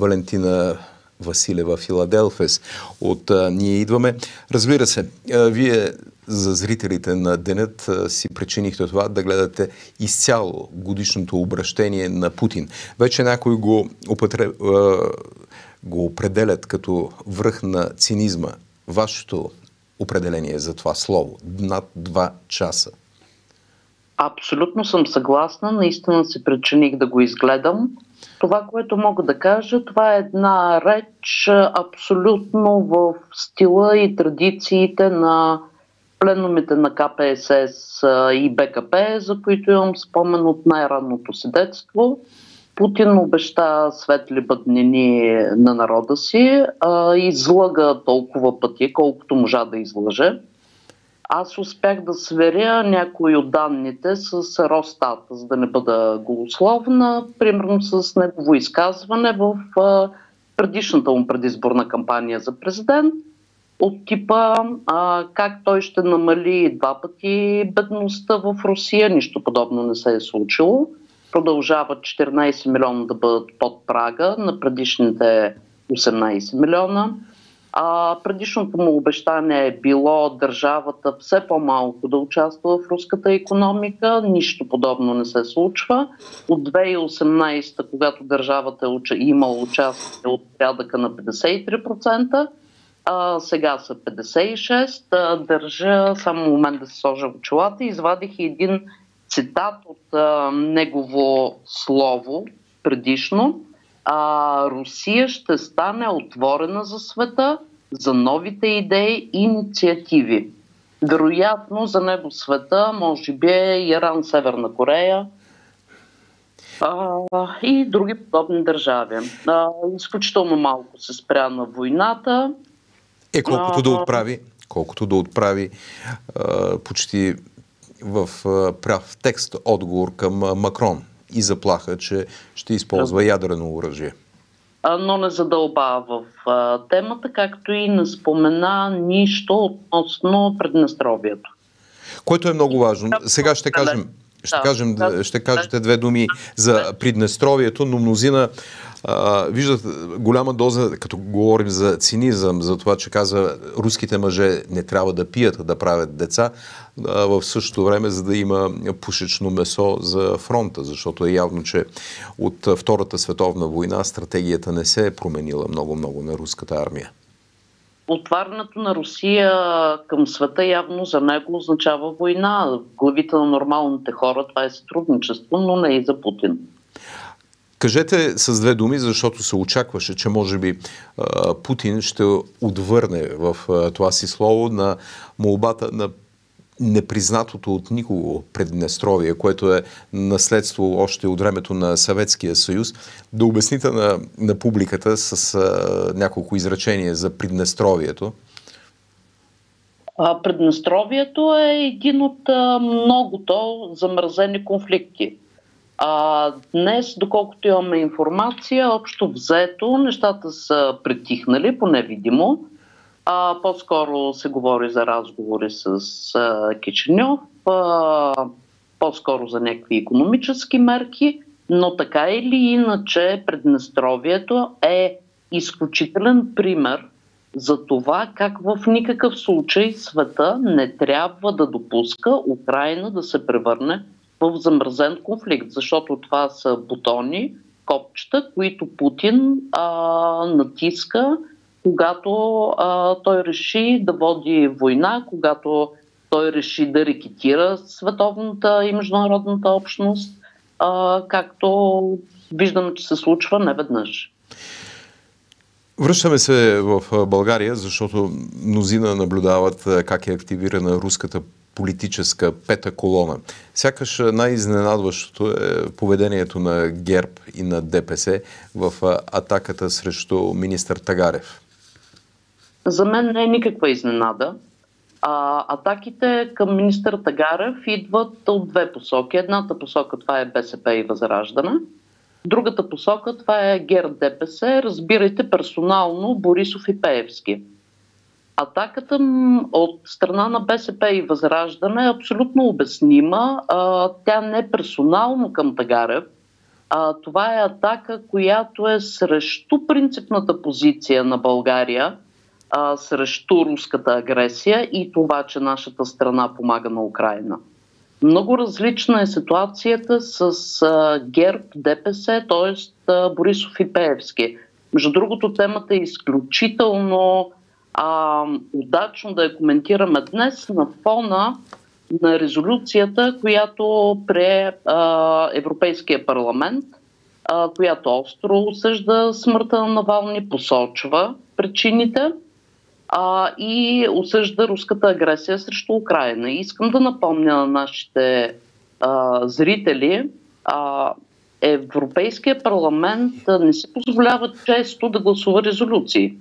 Валентина Василева Филаделфес от Ние идваме. Разбира се, вие за зрителите на денят си причинихте това да гледате изцяло годишното обращение на Путин. Вече някои го определят като връх на цинизма. Вашето определение за това слово над 2 часа. Абсолютно съм съгласна. Наистина се причиних да го изгледам. Това, което мога да кажа, това е една реч абсолютно в стила и традициите на пленумите на КПСС и БКП, за които имам спомен от най-ранното си детство. Путин обеща светли бъднини на народа си, излъга толкова пъти, колкото можа да излъже. Аз успях да сверя някои от данните с Росстат, за да не бъда голословна, примерно с негово изказване в предишната му предизборна кампания за президент, от типа как той ще намали 2 пъти бедността в Русия. Нищо подобно не се е случило. Продължават 14 милиона да бъдат под прага на предишните 18 милиона. Предишното му обещание е било държавата все по-малко да участва в руската икономика. Нищо подобно не се случва. От 2018, когато държавата е имала участие от порядъка на 53%, сега са 56%. Държа само момент да се сложа в очилата. Извадих един цитат от негово слово предишно. Русия ще стане отворена за света, за новите идеи и инициативи. Вероятно за него света може би е Иран, Северна Корея и други подобни държави. Изключително малко се спря на войната. Колкото да отправи почти в прав текст отговор към Макрон и заплаха, че ще използва ядрено оръжие. Но не задълба в темата, както и не спомена нищо относно Приднестровието. Което е много важно. Сега ще кажете 2 думи за Приднестровието, но мнозина виждат голяма доза, като говорим за цинизъм, за това, че казва руските мъже не трябва да пият, да правят деца, в същото време, за да има пушечно месо за фронта, защото е явно, че от Втората световна война стратегията не се е променила много-много на руската армия. Отварянето на Русия към света явно за него означава война. В главите на нормалните хора това е сътрудничество, но не и за Путин. Кажете с 2 думи, защото се очакваше, че може би Путин ще отвърне в това си слово на молбата на непризнатото от никого Приднестровие, което е наследство още от времето на Съветския съюз. Да обясните на публиката с няколко изречения за Приднестровието. Приднестровието е един от многото замразени конфликти. Днес, доколкото имаме информация, общо взето нещата са притихнали, поне видимо. По-скоро се говори за разговори с Кичиньов, по-скоро за някакви икономически мерки, но така или иначе Приднестровието е изключителен пример за това как в никакъв случай света не трябва да допуска Украйна да се превърне в замразен конфликт, защото това са бутони, копчета, които Путин натиска, когато той реши да води война, когато той реши да рекетира световната и международната общност, както виждаме, че се случва неведнъж. Връщаме се в България, защото мнозина наблюдават как е активирана руската политическа пета колона. Сякаш най-изненадващото е поведението на ГЕРБ и на ДПС в атаката срещу министър Тагарев. За мен не е никаква изненада. Атаките към министър Тагарев идват от 2 посоки. Едната посока това е БСП и Възраждане. Другата посока това е ГЕРБ ДПС. Разбирайте персонално Борисов и Пеевски. Атаката от страна на БСП и Възраждане е абсолютно обяснима. Тя не е персонално към Тагарев, Това е атака, която е срещу принципната позиция на България, срещу руската агресия и това, че нашата страна помага на Украйна. Много различна е ситуацията с ГЕРБ, ДПС, т.е. Борисов и Пеевски. Между другото, темата е изключително удачно да я коментираме днес на фона на резолюцията, която прие Европейския парламент, която остро осъжда смъртта на Навални, посочва причините и осъжда руската агресия срещу Украйна. И искам да напомня на нашите зрители, Европейския парламент не си позволява често да гласува резолюции.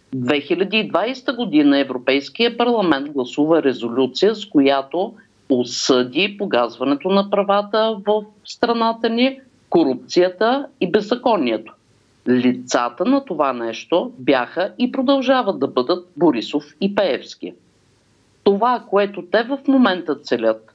2020 година Европейския парламент гласува резолюция, с която осъди погазването на правата в страната ни, корупцията и беззаконието. Лицата на това нещо бяха и продължават да бъдат Борисов и Пеевски. Това, което те в момента целят,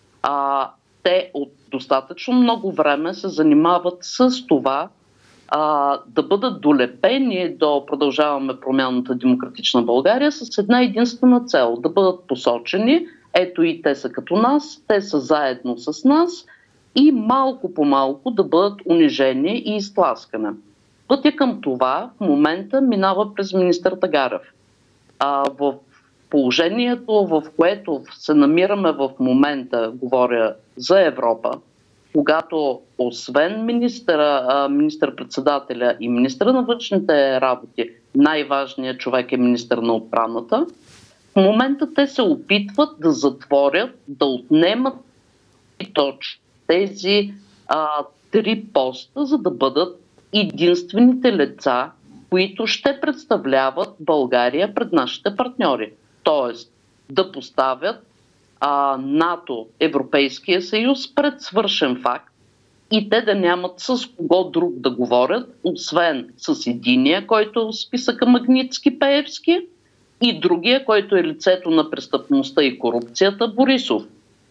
те от достатъчно много време се занимават с това да бъдат долепени до Продължаваме промяната Демократична България с една единствена цел – да бъдат посочени, ето и те са като нас, те са заедно с нас и малко по малко да бъдат унижени и изтласкани. Пътя към това в момента минава през министър Тагарев. В положението, в което се намираме в момента, говоря за Европа, когато освен министър-председателя и министъра на външните работи, най-важният човек е министър на отбраната, в момента те се опитват да затворят, да отнемат точно тези 3 поста, за да бъдат единствените лица, които ще представляват България пред нашите партньори. Тоест да поставят НАТО, Европейския съюз пред свършен факт и те да нямат с кого друг да говорят, освен с единия, който е в списъка Магнитски Пеевски, и другия, който е лицето на престъпността и корупцията, Борисов.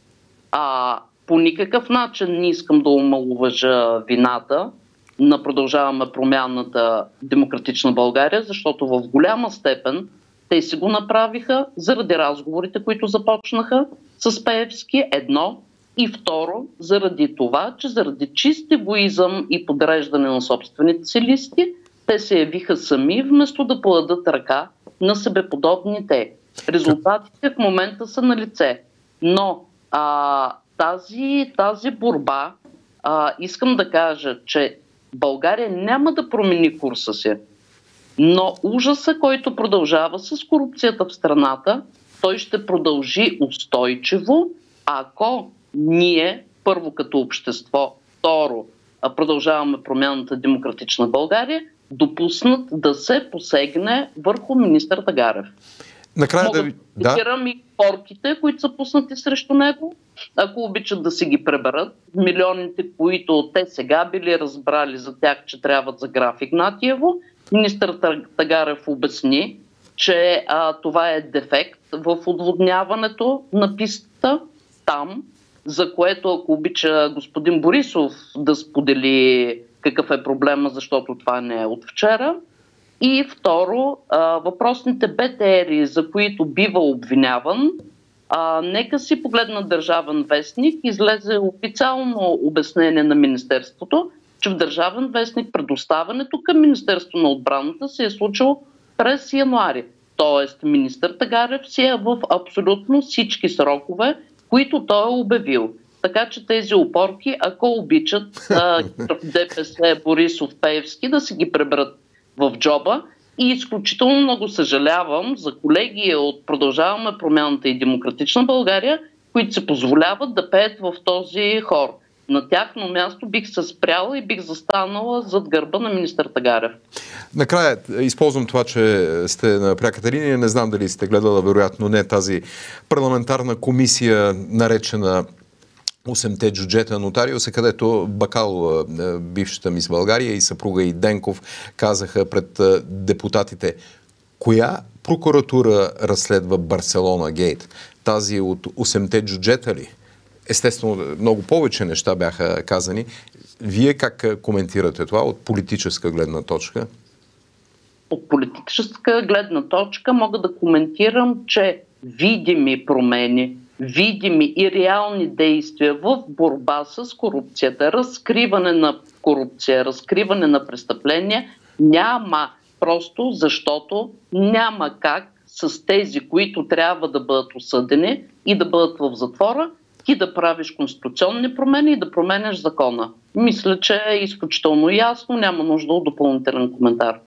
По никакъв начин не искам да омаловажа вината на Продължаваме промяната Демократична България, защото в голяма степен те си го направиха заради разговорите, които започнаха с Пеевски, едно, и второ, заради това, че заради чист егоизъм и подреждане на собствените си листи, те се явиха сами, вместо да подадат ръка на себеподобните. Резултатите в момента са на лице. Но тази борба, искам да кажа, че България няма да промени курса си. Но ужаса, който продължава с корупцията в страната, той ще продължи устойчиво, ако ние, първо като общество, второ, Продължаваме промяната Демократична България, допуснат да се посегне върху министър Тагарев. Накрая да цитирам и порките, които са пуснати срещу него, ако обичат да си ги преберат. Милионите, които те сега били разбрали за тях, че трябват за граф Игнатиево. Министър Тагарев обясни, че това е дефект в отводняването на пистата там, за което, ако обича господин Борисов да сподели какъв е проблема, защото това не е от вчера. И второ, въпросните БТРи, за които бива обвиняван, нека си погледнат Държавен вестник, излезе официално обяснение на Министерството, че в Държавен вестник предоставянето към Министерство на отбраната се е случило през януари. Тоест министър Тагарев си е в абсолютно всички срокове, които той е обявил. Така че тези опорки, ако обичат ДПС, Борисов, Пеевски, да си ги преберат в джоба. И изключително много съжалявам за колеги от Продължаваме промяната и Демократична България, които се позволяват да пеят в този хор. На тяхно място бих се спряла и бих застанала зад гърба на министър Тагарев. Накрая използвам това, че сте на пряката линия. Не знам дали сте гледала, вероятно не, тази парламентарна комисия, наречена 8-те джуджета нотариуса, където Бакал, бившата мис България, и съпруга и Денков казаха пред депутатите: коя прокуратура разследва Барселона Гейт? Тази от 8-те джуджета ли? Естествено, много повече неща бяха казани. Вие как коментирате това от политическа гледна точка? От политическа гледна точка мога да коментирам, че видими промени, видими и реални действия в борба с корупцията, разкриване на корупция, разкриване на престъпления няма. Просто защото няма как с тези, които трябва да бъдат осъдени и да бъдат в затвора, ти да правиш конституционни промени и да променяш закона. Мисля, че е изключително ясно, няма нужда от допълнителен коментар.